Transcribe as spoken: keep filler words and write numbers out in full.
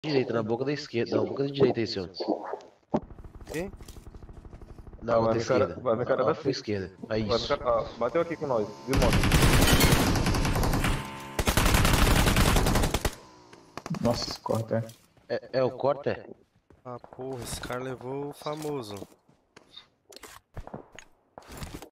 Direita, na boca da esquerda. Na boca da direita aí, senhor. Quem? Na Ah, outra vai vir cara, esquerda. vai vir cara Ó, da full esquerda. Aí, Vai vir isso. cara, ah, bateu aqui com nós, de moto. Nossa, corta. É, é o corte, é? Ah, porra, esse cara levou o famoso.